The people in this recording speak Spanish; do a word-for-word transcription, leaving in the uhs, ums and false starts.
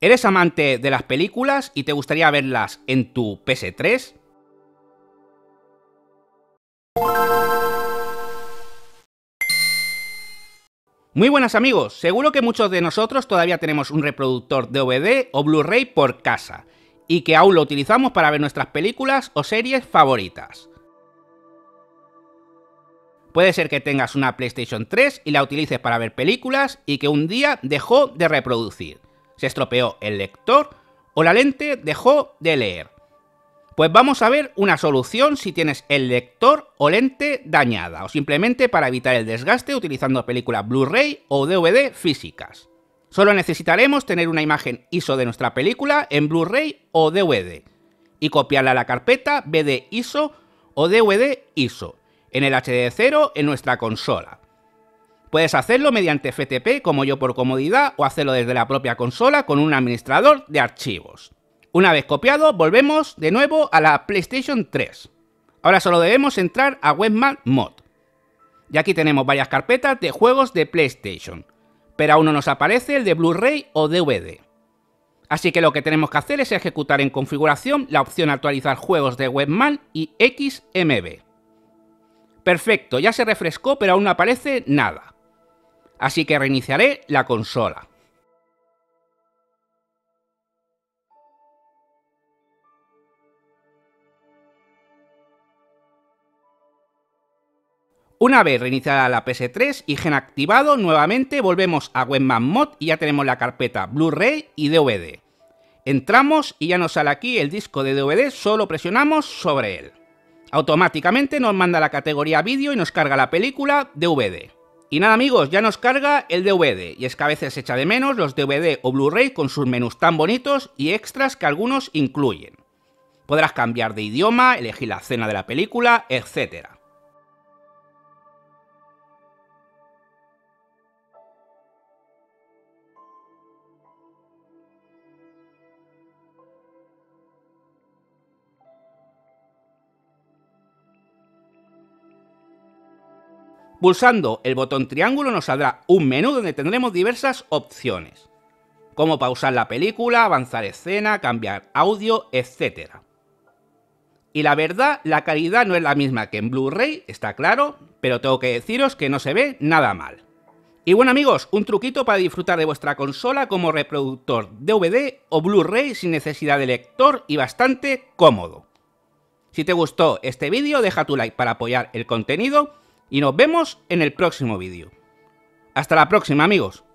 ¿Eres amante de las películas y te gustaría verlas en tu P S tres? Muy buenas amigos, seguro que muchos de nosotros todavía tenemos un reproductor D V D o Blu-ray por casa y que aún lo utilizamos para ver nuestras películas o series favoritas. Puede ser que tengas una PlayStation tres y la utilices para ver películas y que un día dejó de reproducir, se estropeó el lector o la lente dejó de leer. Pues vamos a ver una solución si tienes el lector o lente dañada o simplemente para evitar el desgaste utilizando películas Blu-ray o D V D físicas. Solo necesitaremos tener una imagen I S O de nuestra película en Blu-ray o D V D y copiarla a la carpeta B D I S O o D V D I S O en el H D cero en nuestra consola. Puedes hacerlo mediante F T P como yo por comodidad o hacerlo desde la propia consola con un administrador de archivos. Una vez copiado, volvemos de nuevo a la PlayStation tres. Ahora solo debemos entrar a Webman Mod. Y aquí tenemos varias carpetas de juegos de PlayStation, pero aún no nos aparece el de Blu-ray o D V D. Así que lo que tenemos que hacer es ejecutar en configuración la opción actualizar juegos de Webman y X M B. Perfecto, ya se refrescó pero aún no aparece nada. Así que reiniciaré la consola. Una vez reiniciada la P S tres y gen activado, nuevamente volvemos a Webman Mod y ya tenemos la carpeta Blu-ray y D V D. Entramos y ya nos sale aquí el disco de D V D, solo presionamos sobre él. Automáticamente nos manda la categoría vídeo y nos carga la película D V D. Y nada amigos, ya nos carga el D V D, y es que a veces se echa de menos los D V D o Blu-ray con sus menús tan bonitos y extras que algunos incluyen. Podrás cambiar de idioma, elegir la escena de la película, etcétera. Pulsando el botón triángulo nos saldrá un menú donde tendremos diversas opciones, como pausar la película, avanzar escena, cambiar audio, etcétera. Y la verdad, la calidad no es la misma que en Blu-ray, está claro, pero tengo que deciros que no se ve nada mal. Y bueno amigos, un truquito para disfrutar de vuestra consola como reproductor D V D o Blu-ray sin necesidad de lector y bastante cómodo. Si te gustó este vídeo, deja tu like para apoyar el contenido y nos vemos en el próximo vídeo. Hasta la próxima amigos.